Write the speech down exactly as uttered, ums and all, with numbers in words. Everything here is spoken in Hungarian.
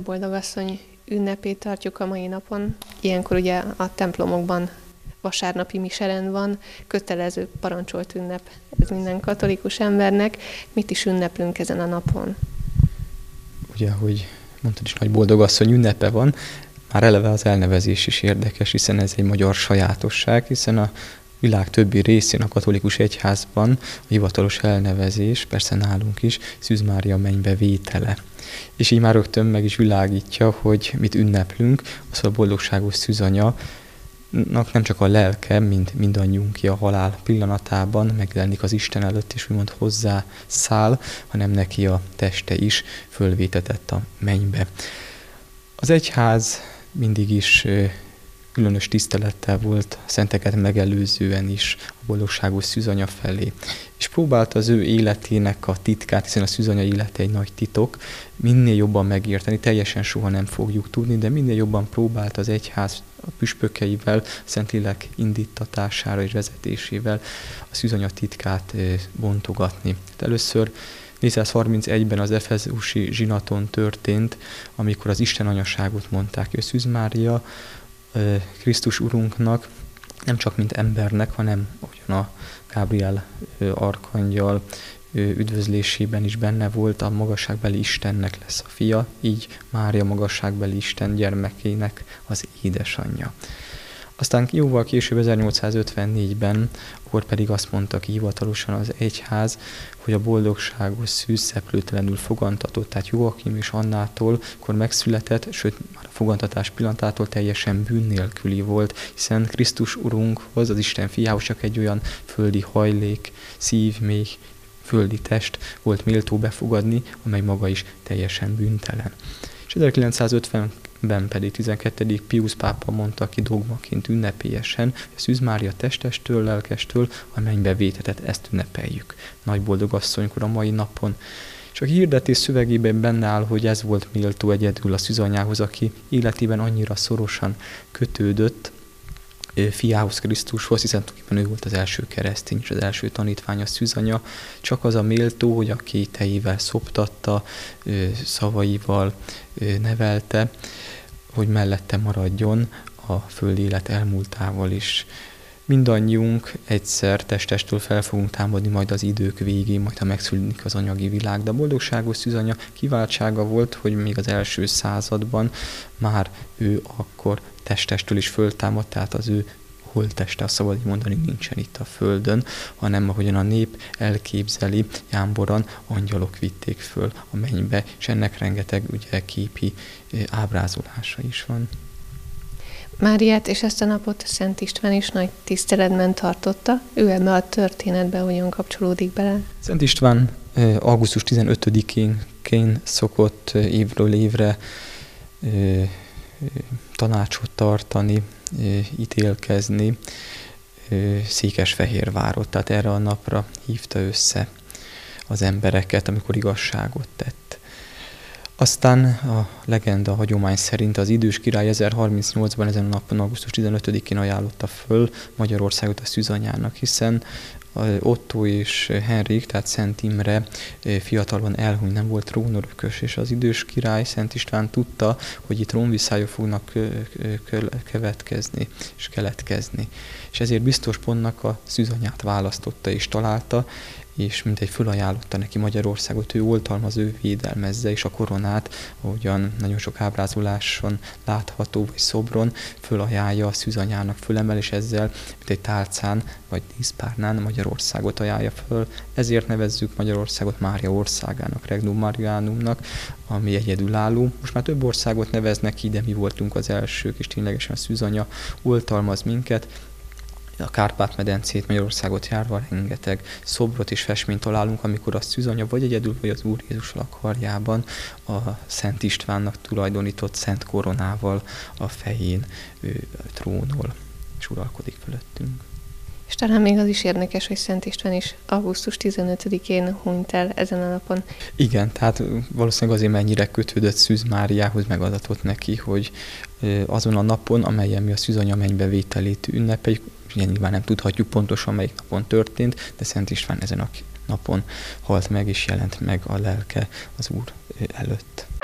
Nagyboldogasszony ünnepét tartjuk a mai napon. Ilyenkor ugye a templomokban vasárnapi miserend van, kötelező parancsolt ünnep ez minden katolikus embernek. Mit is ünneplünk ezen a napon? Ugye, ahogy mondtad is, Nagyboldogasszony ünnepe van, már eleve az elnevezés is érdekes, hiszen ez egy magyar sajátosság, hiszen a világ többi részén a katolikus egyházban a hivatalos elnevezés, persze nálunk is, Szűz Mária mennybe vétele. És így már rögtön meg is világítja, hogy mit ünneplünk, az a boldogságos szűzanyanak nem csak a lelke, mint mindannyiunké a halál pillanatában megjelenik az Isten előtt, és úgymond hozzá száll, hanem neki a teste is fölvétetett a mennybe. Az egyház mindig is különös tisztelettel volt a szenteket megelőzően is a boldogságos szűzanya felé. És próbálta az ő életének a titkát, hiszen a szűzanya élete egy nagy titok, minél jobban megérteni, teljesen soha nem fogjuk tudni, de minél jobban próbált az egyház a püspökeivel, a Szentlélek indítatására és vezetésével a szűzanya titkát bontogatni. Először négyszázharmincegyben az efezusi zsinaton történt, amikor az Isten anyaságot mondták, hogy Szűz Mária Krisztus Urunknak nem csak mint embernek, hanem ugyan a Gábriel arkangyal üdvözlésében is benne volt, a magasságbeli Istennek lesz a fia, így Mária magasságbeli Isten gyermekének az édesanyja. Aztán jóval később, ezernyolcszázötvennégyben, akkor pedig azt mondta ki hivatalosan az egyház, hogy a boldogságos szűz szeplőtelenül fogantatott, tehát Joachim és Annától, akkor megszületett, sőt már a fogantatás pillanatától teljesen bűn nélküli volt, hiszen Krisztus Urunkhoz, az Isten fiához csak egy olyan földi hajlék, szív, méh, földi test volt méltó befogadni, amely maga is teljesen bűntelen. És ezerkilencszázötvenben pedig tizenkettedik Piusz pápa mondta ki dogmaként ünnepélyesen, hogy a Szűz Mária testestől, lelkestől a mennybe vétetett, ezt ünnepeljük. Nagyboldogasszonykor a mai napon. És a hirdetés szövegében benne áll, hogy ez volt méltó egyedül a szűzanyához, aki életében annyira szorosan kötődött fiához, Krisztushoz, hiszen tulajdonképpen ő volt az első keresztény és az első tanítvány, a szűzanya. Csak az a méltó, hogy a kéteivel szoptatta, szavaival nevelte, hogy mellette maradjon a földi élet elmúltával is. Mindannyiunk egyszer testestől fel fogunk támadni majd az idők végén, majd ha megszűnik az anyagi világ. De a boldogságos szűzanya kiváltsága volt, hogy még az első században már ő akkor testestől is föltámadt, tehát az ő holtteste, azt szabad mondani, nincsen itt a földön, hanem ahogyan a nép elképzeli, jámboran angyalok vitték föl a mennybe, és ennek rengeteg ugye képi ábrázolása is van. Máriát és ezt a napot Szent István is nagy tiszteletben tartotta. Ő ebbe a történetbe hogyan kapcsolódik bele? Szent István augusztus tizenötödikén szokott évről évre tanácsot tartani, ítélkezni Székesfehérvárot. Tehát erre a napra hívta össze az embereket, amikor igazságot tett. Aztán a legenda, a hagyomány szerint az idős király ezerharmincnyolcban ezen a napon, augusztus tizenötödikén ajánlotta föl Magyarországot a szűzanyának, hiszen Otto és Henrik, tehát Szent Imre fiatalon elhunyt, nem volt trónörökös, és az idős király, Szent István tudta, hogy itt trónviszályok fognak következni és keletkezni. És ezért biztos pontnak a szűzanyát választotta és találta, és mintegy fölajánlotta neki Magyarországot, ő oltalmaz, ő védelmezze, és a koronát, ahogyan nagyon sok ábrázoláson látható, vagy szobron, fölajánlja a szűzanyának, fölemel, és ezzel, mint egy tálcán, vagy díszpárnán Magyarországot ajánlja föl. Ezért nevezzük Magyarországot Mária országának, Regnum Marianumnak, ami egyedülálló. Most már több országot neveznek ki, de mi voltunk az elsők, és ténylegesen a szűzanya oltalmaz minket. A Kárpát-medencét, Magyarországot járva rengeteg szobrot és festményt találunk, amikor a szűzanya vagy egyedül, vagy az Úr Jézussal a karjában a Szent Istvánnak tulajdonított szent koronával a fején ő trónol, és uralkodik fölöttünk. És talán még az is érdekes, hogy Szent István is augusztus tizenötödikén hunyt el ezen a napon. Igen, tehát valószínűleg azért mennyire kötődött Szűz Máriához, megadatott neki, hogy azon a napon, amelyen mi a szűzanya mennybevételét ünnepeljük, ugye nyilván nem tudhatjuk pontosan, melyik napon történt, de Szent István ezen a napon halt meg, és jelent meg a lelke az Úr előtt.